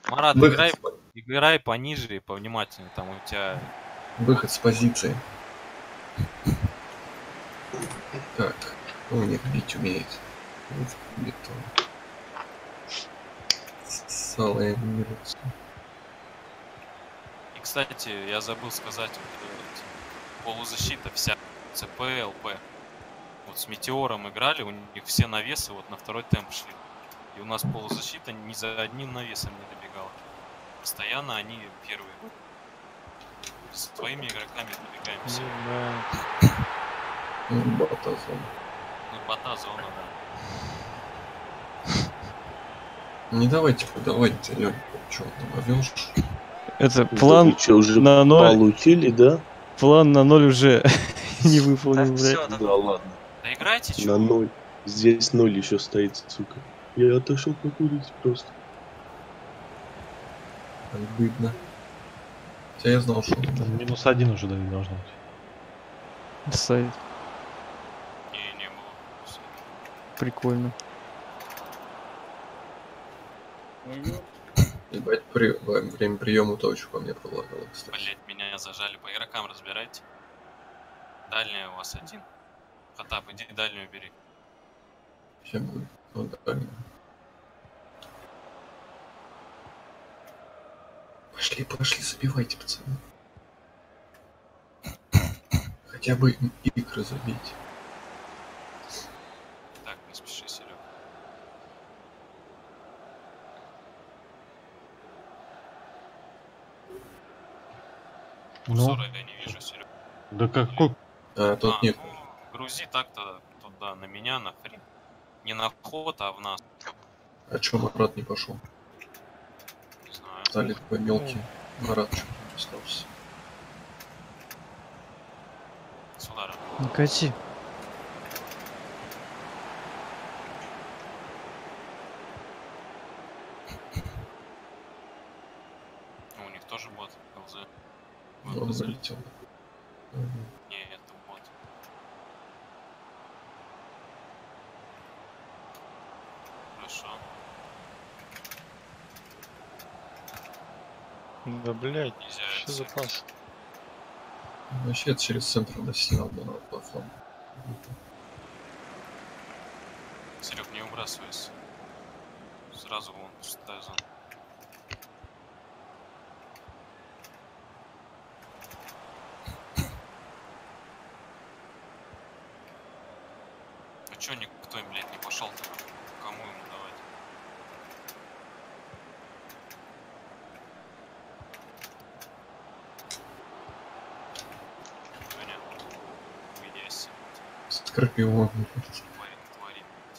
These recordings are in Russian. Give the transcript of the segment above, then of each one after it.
Марат, Выход, играй пониже и повнимательнее. Там у тебя... выход с позиции. Так, нет, бить умеет. Бетон. Сало анимируется. И, кстати, я забыл сказать, вот, полузащита вся, ЦП, ЛП. Вот с Метеором играли, у них все навесы вот на второй темп шли. И у нас полузащита ни за одним навесом не добегала. Постоянно они первые. С своими игроками добегаемся. Бота зона. Ну, бота зона, да. Не давайте подавать, Лёнь, что там овёшь? Это план вы что, уже на 0. получили, да? План на 0 уже не выполнен, блядь. Да ладно. Да играйте, На чё? 0. Здесь 0 еще стоит, сука. Я отошел покурить просто. Видно. Хотя я знал, что... -1 уже давить должно быть. Сайт. Не было. Прикольно. Ебать, время приема точку по мне предлагало, кстати. Блять, меня зажали. По игрокам разбирайте. Дальняя у вас один. Хатап, иди дальнюю бери. Сейчас будет. Ну, дальнюю. Пошли, забивайте, пацаны. Хотя бы игры забить. Так, не спеши, Серега. Ну, Курсора я не вижу, Серега. да какой? Тут нет. Ну, грузи так-то туда, на меня, на фри. Не на ход, а в нас. А чё Марат не пошел? Не знаю. Стали такой мелкий. Марат чё не остался. С ударом. Не кати. Ну, у них тоже бот ЛЗ. Он залетел. Не, это бот. Хорошо. Да блять, Нельзя что за это пас? Вообще через центр достигал на платформу. Серег, не убрасывайся. Сразу вон пустая зона. А чё никто им, блядь, не пошел-то? Кому ему давать? Понятно. Выйдясь. Скорпион. Твори.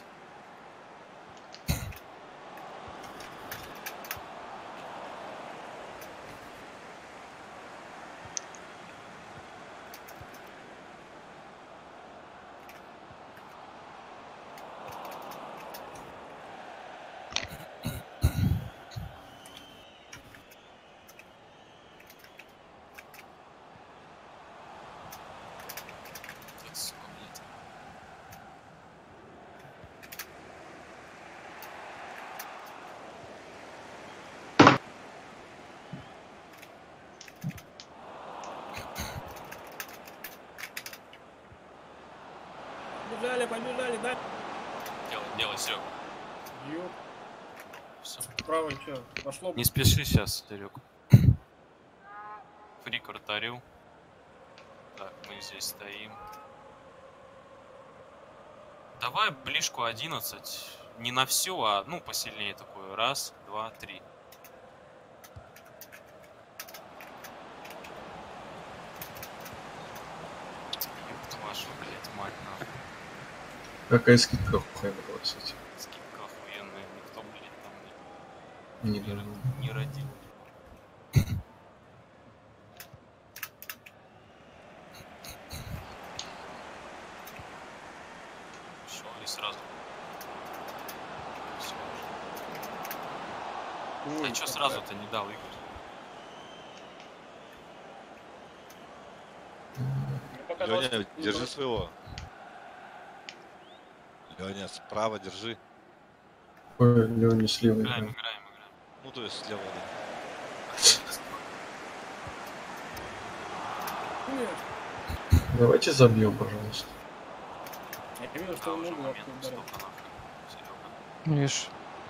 Это, сука, блядь. Побежали, да? Делай, Серег. Ёп, Все. справа что, пошло? Не спеши сейчас, Серег. Фрик вратарю. Так, мы здесь стоим. Давай ближку 11. Не на всю, а ну посильнее такую. Раз, два, три. Ёб вашу, блядь, мать нахуй. Какая скидка охуенная, кстати. Скидка охуенная. Никто, блядь, там Не не родил. Шел и сразу. Всё уже. Ой, А чё сразу-то не дал, Игорь? пока Леня, 20 держи своего. Леня, справа держи. Ой, Лёня слева. Играем. Ну, то есть слева, да. Нет. Давайте забьем, пожалуйста. Я видел, Да, что он уже угол момент ударил. столько нахуй. Серега. Видишь.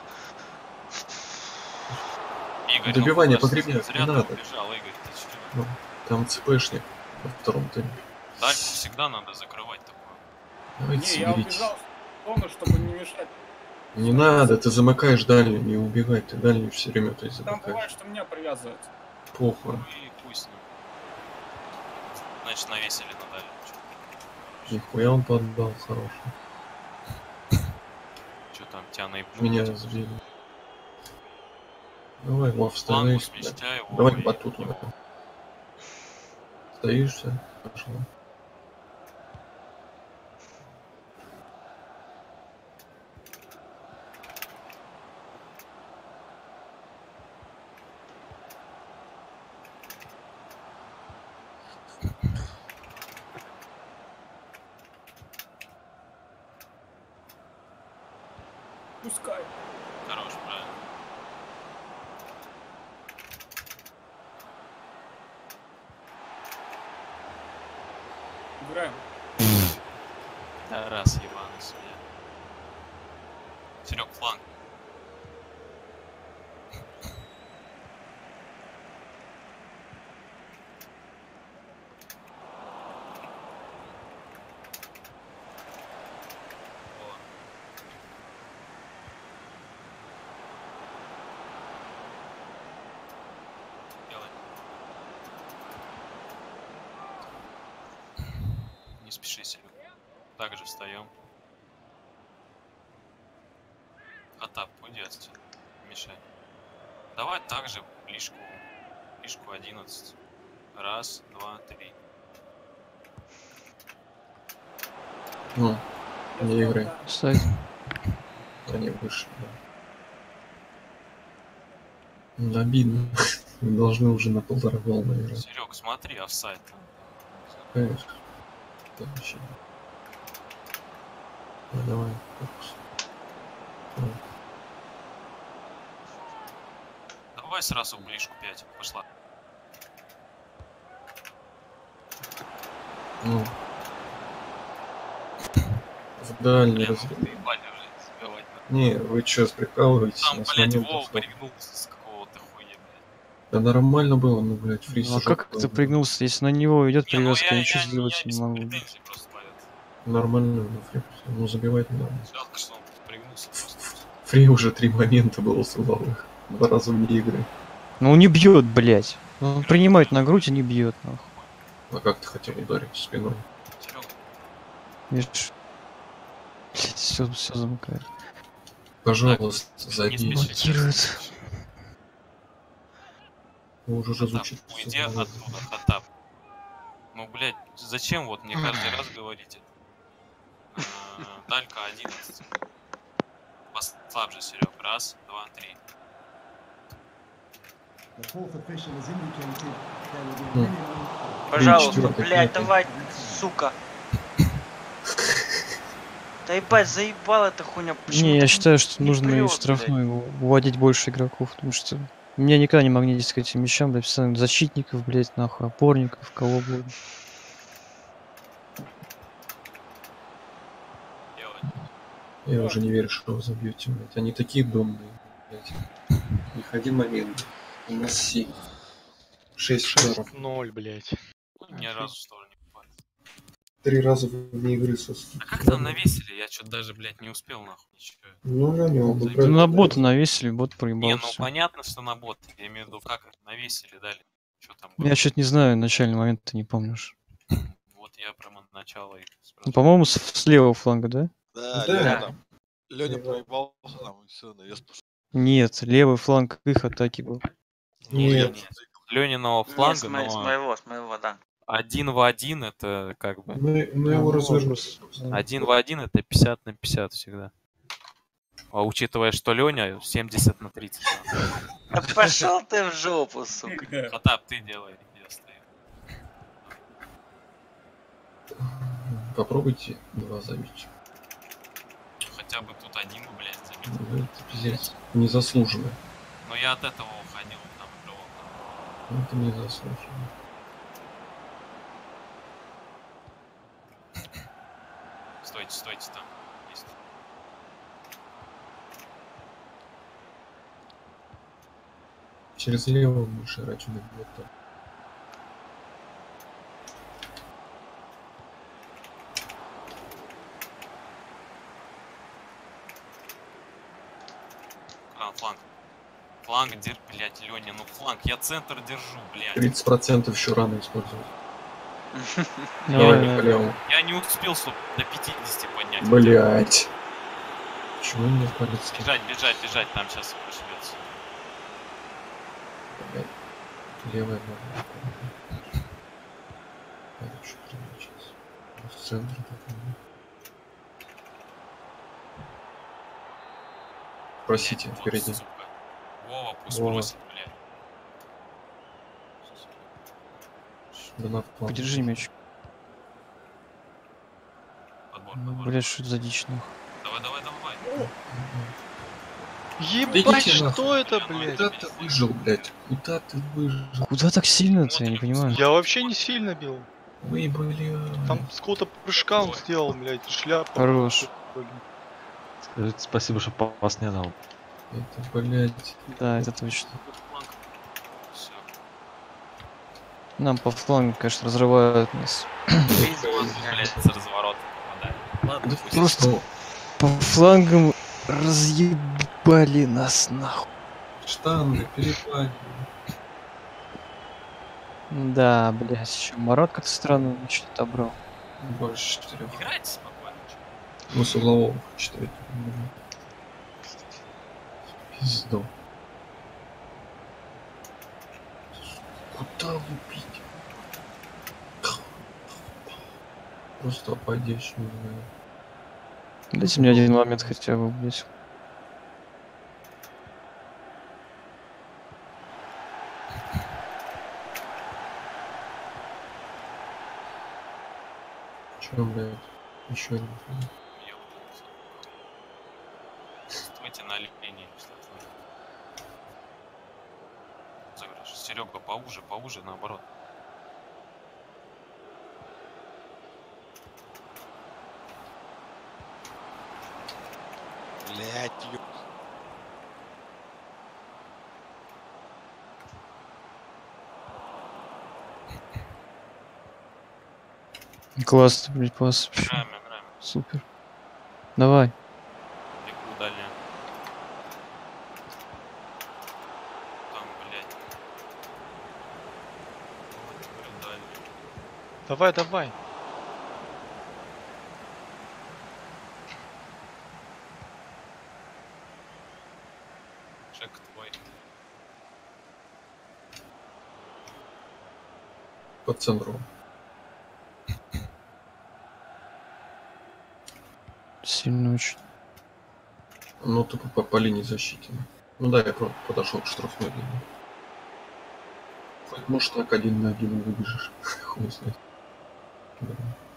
Игорь, Добивание ну, куда ж погребня, зря не ты надо. убежал, Игорь, ты чё? Ну, там ЦПшник во втором темпе. Дальку всегда надо закрывать такое. Давайте Не, я соберитесь. убежал в сторону, чтобы не мешать. Не надо, ты замыкаешь дальнюю, не убегай, ты дальнюю все время то есть Там замыкаешь. бывает, что меня привязывают. Похуй. Ну и пусть с ним. Значит, навесили на дальнюю. Нихуя он поддал, хороший. Что там, тебя наебнули? Меня сбили. Давай, Вов, Флангу становись. смещай его. Давай и батут. его. Стоишься? Пошло. Пускай. Хорош, правильно. Играем. Да, раз, ебаный судья. Серег, фланг. О. Делай. Не спеши, Серег. Так же встаем. Атап, уйди отсюда. Не мешай. Давай так же лишку 11. Раз, два, три. Ну, не Я играй. знаю, да. Кстати. Они вышли, да. Ну, обидно. Мы должны уже на 1,5 волны играть. Серег, смотри, офсайд. Конечно. Вообще. Ну, давай, фокус. Ну, Давай сразу в ближку 5. Пошла. ну. В дальний Блин, разве. ну ты ебать уже забивать надо. Не, вы чё, прикалываетесь? Там, У нас блядь, моментов Вова столько. пригнулся с какого-то хуя, блядь. Да нормально было, ну, блядь, фриз. Ну а как ты пригнулся, если на него идет Не, ну привязка, я ничего сделать не без могу. претензий просто по это. Нормально, ну, фри. Ну, забивать не надо. Жалко, что он пригнулся просто. Фри уже 3 момента было силовых. 2 раза вне игры. Ну он не бьет, блять. Он принимает на грудь и не бьет, нахуй. А как ты хотел ударить спиной? Серега, Видишь? Все замыкает. Пожалуйста, не забей. спеши. Блокирует. Вы уже Хатап, разучитесь. уйди оттуда, Хатап. Ну, блядь, зачем вот мне каждый раз говорите? Далька 11. Послабже, Серег. Раз, два, три. Пожалуйста, четвёртый, блядь, пятый. давай, сука. Да ебать, заебала эта хуйня. Почему Не, я так считаю, что не нужно прёт, из штрафной уводить больше игроков, потому что меня никогда не магнитить к этим вещам, да, постоянно защитников, блять, нахуй, опорников, кого угодно. Делай. Я уже не верю, что вы забьете, блядь. Они такие домные, блядь. У них один момент. У нас 7. 6 ударов. 6-0, блядь. Ну, ни разу, что ли, не попали. 3 раза вне игры соски. А как там навесили? Я что-то даже, блядь, не успел, нахуй, ничего. Ну, на нем. Ну, на бота навесили, бот Не, проебал ну всё. понятно, что на бот. Я имею в виду, как навесили, дали. Что там было? Я что-то не знаю, начальный момент ты не помнишь. Вот я прямо начало и Ну, спрашиваю. по-моему, с левого фланга, да? Да, Да. Лёня там. Лёня проебался там, и всё, навес пошел. Нет, левый фланг их атаки был. Ну, Нет. Лёниного Нет, фланга, с но моего, да. 1 в 1 это как бы... Мы его развернули. 1 в 1 это 50 на 50 всегда. А учитывая, что Лёня 70 на 30. Да пошел ты в жопу, сука. Хатап, ты делай, я стою. Попробуйте 2 забить. Хотя бы тут один, блядь, забить. Ну, это пиздец. Незаслуженно. Но я от этого уходил, там играл. Ну, это не заслухи. Стойте, стойте там. Есть. Через лево больше раньше на вот так. Фланг. Фланг, блядь, Лёня, ну фланг. Я центр держу, блядь. 30% еще рано использовать. Давай, Давай, по левому. Я не успел, чтобы до 50 поднять. Блять. Почему мне палец? Бежать, бежать, бежать, там сейчас пошевется. Блядь. Левая нога. Надо чуть сейчас. В центре такой. Просите, Вот, впереди. сука. Вова пусть Вова. бросит, блядь. Да на вклад. Подержи мяч. Подбор, Ну, подбор. блядь, что за дичь, нахуй. Давай, давай, давай. Ебать, идите что нахуй. это, блядь? Куда ты выжил, блядь? Куда ты выжил? Куда так сильно-то, я не понимаю. Я вообще не сильно бил. Вы, блядь. Там с какого-то прыжка он сделал, блядь, шляпу. Хорош. Скажите спасибо, что пас не дал. Это, блядь. Да, это точно. Всё. Нам по флангу, конечно, разрывают нас. Гризманн, блядь, с разворота попадает. Ладно, Да пусть. Просто по флангам разъебали нас нахуй. Штанга, перепадь. Да, блядь, еще Марат как-то странно что-то отобрал. Больше 4. Играйте спокойно. Ну, с углового 4. Пизду. Куда лупить? Просто обойдешь, не знаю. Дайте мне один момент хотя бы, блядь. Чё, блядь? Еще один. Ёбнулся. Стойте на линии. Серега, поуже, поуже, наоборот. Блять, ёб... Классно, блядь, пас. Играем, играем. Супер. Давай. Бегу дальняя. Там, блядь. Вот теперь дальняя. Давай, давай. Шаг твой. По центру. Сильно очень. Ну, тупо по линии защиты. Ну да, я подошел к штрафной линии. Хоть, может, так 1 на 1 выбежишь. Хуй знает. Да.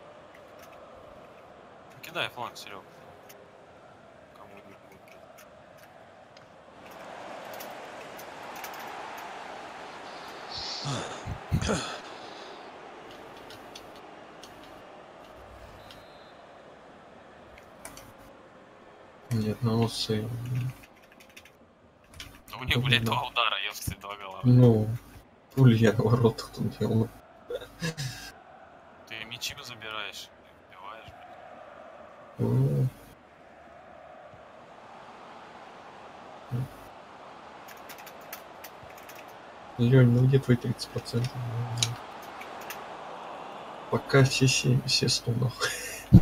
Кидай фланг, Серега. Кому-нибудь. Ни одного сейва. Да у них, блядь, 2 удара, ёпты, 2 гола. Ну, пуль я на воротах тут делал. Ты мячи забираешь, убиваешь, блядь. Ну, Лёнь, ну где твои 30%? Пока все 7, все 100 нахуй.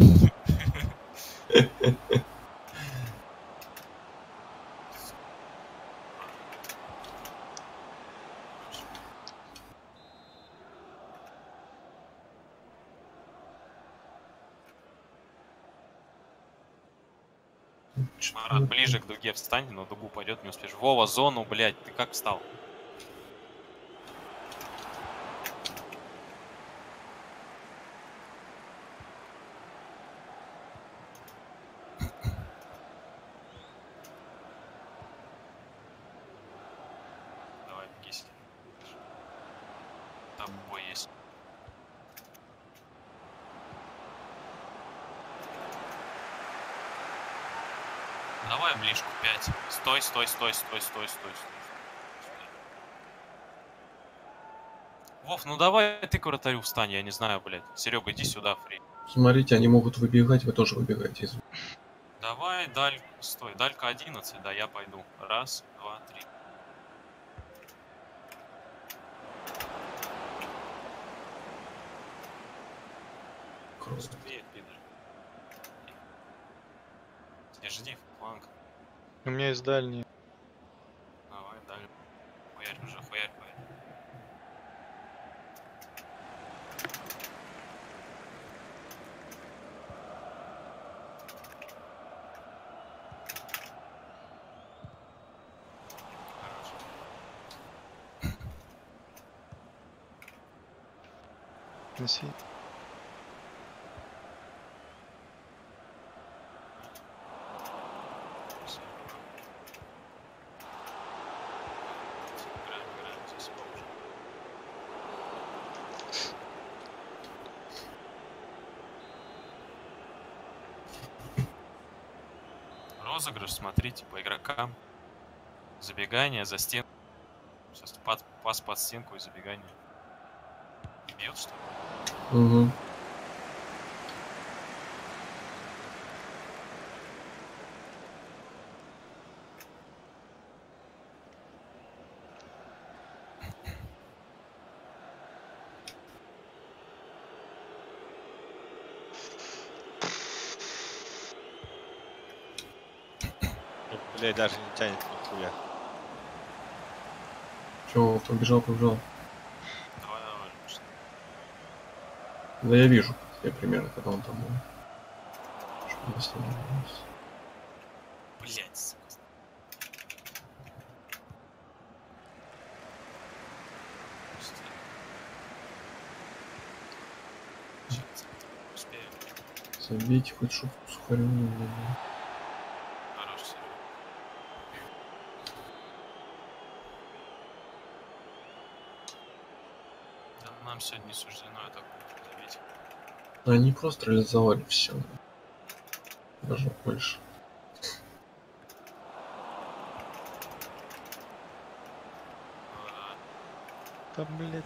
Марат, ближе к дуге встань, но дугу пойдет, не успеешь. Вова, зону, блядь, ты как встал? тобой есть. Давай ближку 5. Стой, стой, стой, стой, стой, стой, стой. Вов, ну давай ты к вратарю встань, я не знаю, блядь. Серега, иди сюда, фри. Смотрите, они могут выбегать, вы тоже выбегаете из. Давай, даль, стой, далька 11, да, я пойду. Раз, два, три. Круто. Успеет, пидор. Жди, фланг. У меня есть дальний. Давай, даль. Хуярь уже, хуярь, хуярь. Неси. Розыгрыш, смотрите, по игрокам. Забегание за стенку. Сейчас пас под стенку и забегание. Бьет, что ли? Угу. Блядь, даже не тянет нихуя. Чё, побежал, побежал. Давай, давай. Что? Да я вижу, я примерно, когда он там был. Чтоб не останавливался. Блять, сука. Успею. Забейте хоть сухарю. Хорош, Серега. Да нам сегодня не суждено это забить. Они просто реализовали все. Даже больше. Да, блядь.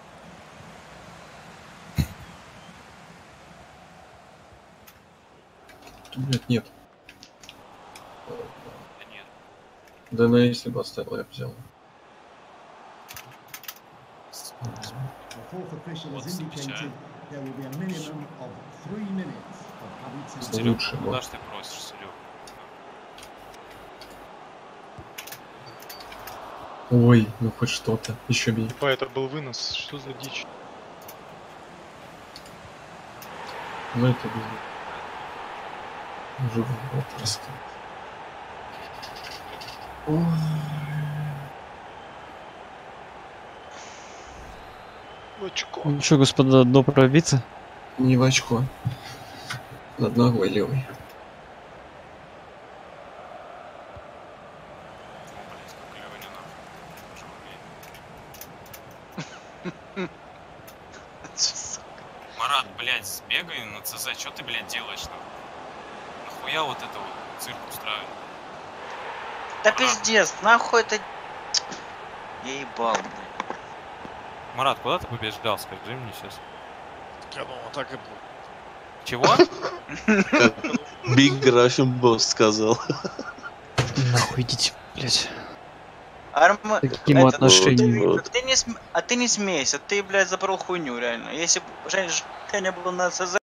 Тут, блядь, нет. Да нет. Да на если бы оставил, я бы взял. The fourth official has indicated there will be a minimum of 3 minutes of added time. Серега, Лучше, куда вот. ж ты просишь, Серега? Ой, ну хоть что-то. Еще бей. Типа, это был вынос. Что за дичь? Ну это без. Уже вот просто. Ой. Очко. Ну что, господа, дно пробиться? Не в очко. Над ногой левой. О, блядь, как Лёня нахуй. Марат, блядь, сбегай на ЦЗ, что ты, блядь, делаешь там? Нахуя вот это вот цирк устраивает? Да пиздец, нахуй это... Я ебал, блядь. Марат, куда ты побежал, скажи мне сейчас. Я думал, так и будет. Чего? Как Big Russian Boss сказал. Нахуй идите, блядь. Арма... Таким это, отношением. вот. Ты не смейся, ты, блядь, забрал хуйню, реально. Если бы Женя был на ЦЗ,